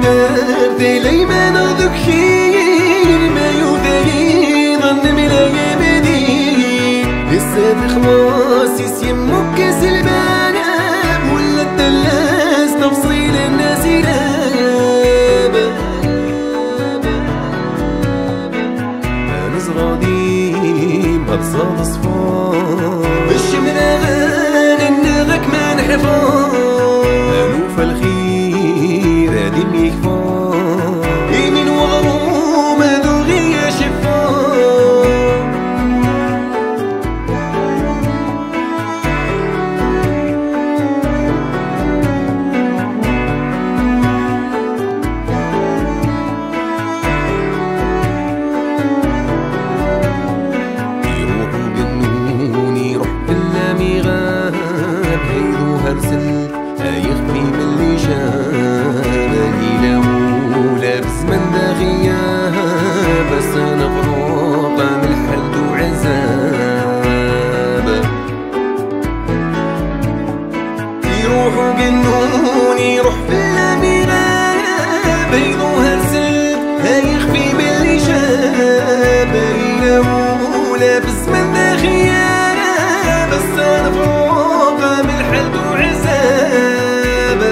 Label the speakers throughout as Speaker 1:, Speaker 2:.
Speaker 1: تلي ما نغدك خير ما يودي ظن ملا يبدي لسه بخلاص يسيمك سلبانة ولا الدلاس تفصيل الناس يلاب أنا صغاديم بتصاد صفار بالشمنا غان النغك ما نحفار ألوف الخير هادي ميكفار يمين وغروم هادو غيا شفار يروحوا جنوني روح إلا ميغاب هيدو هرسل يخفي من اللي شاب يلاو لابس من دا غياب بس انا فروق من الحلد وعذاب يروحوا جنوني روح في اللاميغاب بيضو هرسل يخفي من اللي شاب يلاو لابس من دا غياب بس انا فروق من الحلد وعذاب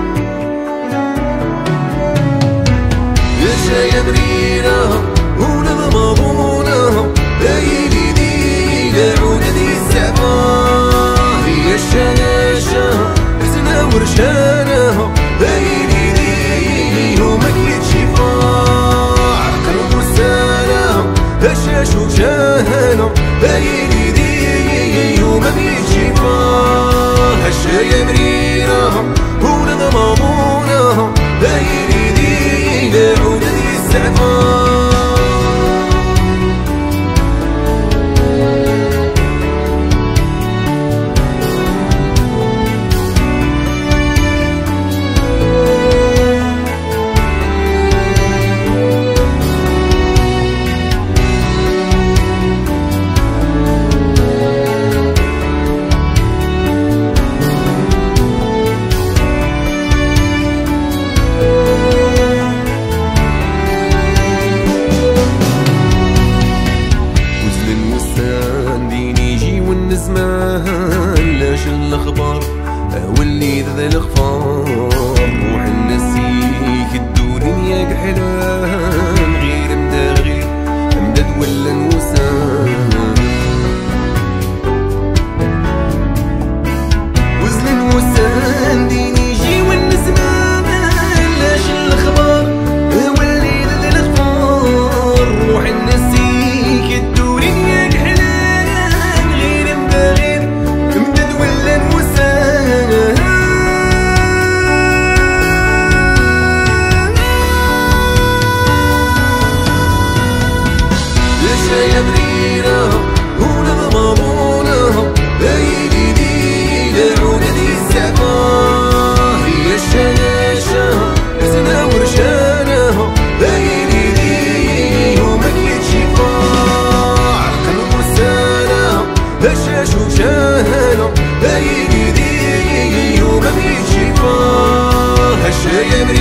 Speaker 1: يا مرينا ونظمضونا بايلي دي لعود دي السعفار يا الشناشة حسنا ورشانا بايلي دي ومكيت شفاع قلب السنة هشاش وشاهنا بايلي دي ومكيت شفاع هشا يا مرينا ونظمضونا بايلي دي لعود دي السعفار زمان لاش الاخبار واللي ذا الغفار روح النسيك الدنيا كحلام غير مداغي امداد ولا نوسان وزن الوسان ديني يجي والنسمان لاش الاخبار واللي ذا الغفار روح النسيك الدنيا كحلام غير مداغي امداد ولا نوسان يا مرينا ونظمضونا بايلي دي لعود دي السعفار يا الشناشة حسنا ورشانا بايلي دي ومكيت شفاع قلب السنة هشاش وشاهنا بايلي دي ومكيت شفاع هشا يا